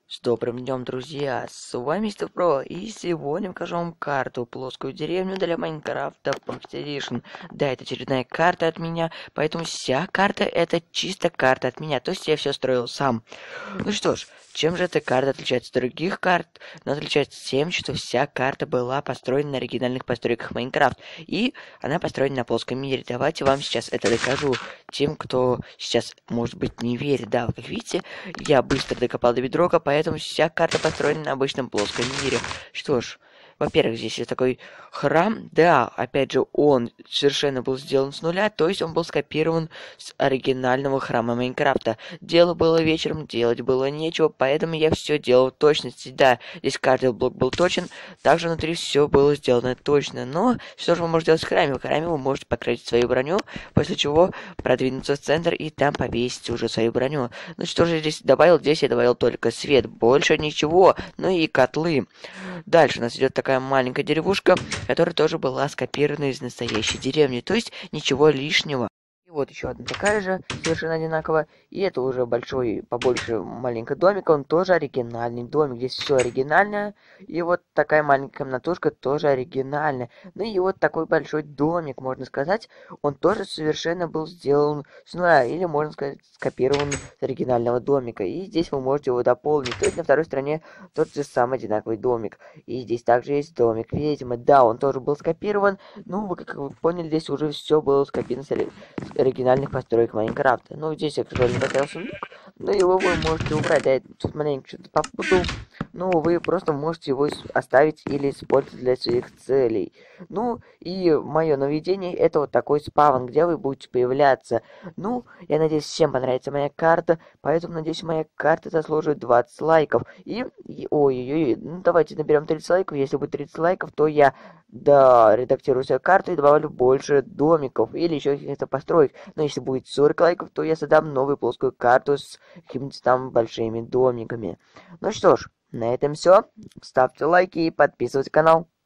С добрым днем, друзья! С вами Мистер Про, и сегодня покажу вам карту «Плоскую деревню» для Майнкрафта Pocket Edition. Да, это очередная карта от меня, поэтому вся карта это чисто карта от меня, то есть я все строил сам. Ну что ж, чем же эта карта отличается от других карт? Она отличается тем, что вся карта была построена на оригинальных постройках Майнкрафт, и она построена на плоском мире. Давайте вам сейчас это докажу тем, кто сейчас, может быть, не верит. Да, как видите, я быстро докопал до бедрока, поэтому вся карта построена на обычном плоском мире. Что ж, во-первых, здесь есть такой храм. Да, опять же, он совершенно был сделан с нуля, то есть он был скопирован с оригинального храма Майнкрафта. Дело было вечером, делать было нечего, поэтому я все делал в точности. Да, здесь каждый блок был точен, также внутри все было сделано точно. Но что же вы можете делать в храме? В храме вы можете покрасить свою броню, после чего продвинуться в центр и там повесить уже свою броню. Ну что же здесь добавил? Здесь я добавил только свет, больше ничего. Ну и котлы. Дальше у нас идет такая маленькая деревушка, которая тоже была скопирована из настоящей деревни. То есть ничего лишнего. И вот еще одна такая же, совершенно одинаковая. И это уже большой, побольше маленький домик. Он тоже оригинальный домик. Здесь все оригинальное. И вот такая маленькая комнатушка тоже оригинальная. Ну и вот такой большой домик, можно сказать. Он тоже совершенно был сделан с нуля. Или, можно сказать, скопирован с оригинального домика. И здесь вы можете его дополнить. То есть на второй стороне тот же самый одинаковый домик. И здесь также есть домик ведьмы. Да, он тоже был скопирован. Ну, вы как вы поняли, здесь уже все было скопировано с оригинальных построек Майнкрафта. Ну, здесь я, к сожалению, поставил сундук, но его вы можете убрать. Да, я тут маленько что-то попутал. Ну, вы просто можете его оставить или использовать для своих целей. Ну, и мое наведение это вот такой спавн, где вы будете появляться. Ну, я надеюсь, всем понравится моя карта, поэтому, надеюсь, моя карта заслуживает 20 лайков. Ой-ой-ой, ну, давайте наберем 30 лайков. Если будет 30 лайков, то я редактирую свою карту и добавлю больше домиков или еще каких-то построек. Но если будет 40 лайков, то я создам новую плоскую карту с какими-то там большими домиками. Ну что ж, на этом все. Ставьте лайки и подписывайтесь на канал.